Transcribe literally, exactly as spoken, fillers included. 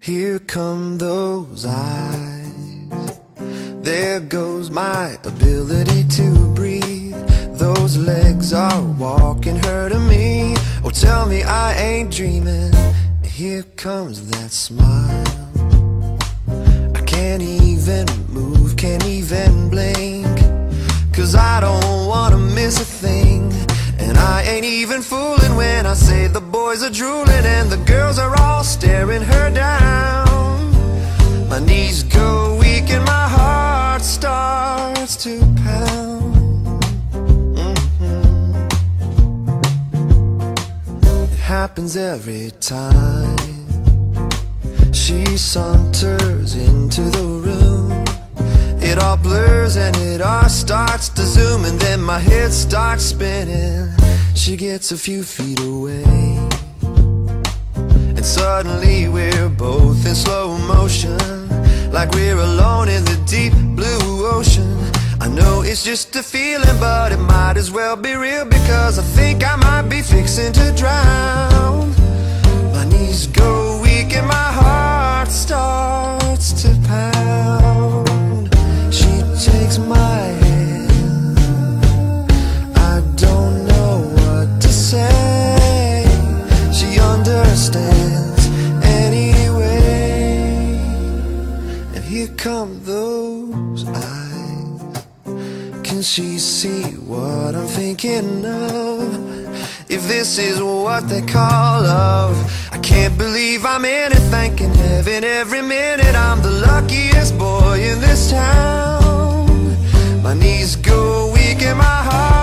Here come those eyes, there goes my ability to breathe. Those legs are walking her to me. Oh, tell me I ain't dreaming. Here comes that smile. I can't even move, can't even blink, 'cause I don't wanna miss a thing. And I ain't even fooling when I say the boys are drooling and the girls are all staring her down. My knees go weak and my heart starts to pound. Mm-hmm. It happens every time she saunters into the room. It all blurs and it all starts to zoom, and then my head starts spinning. She gets a few feet away, and suddenly we're both in slow motion, like we're alone in the deep blue ocean. I know it's just a feeling, but it might as well be real, because I think I might be fixing to drown. My knees go weak and my heart starts to pound. Takes my hand, I don't know what to say. She understands anyway. And here come those eyes. Can she see what I'm thinking of? If this is what they call love, I can't believe I'm in it, thanking heaven every minute I'm the luckiest boy in this town. My knees go weak and my heart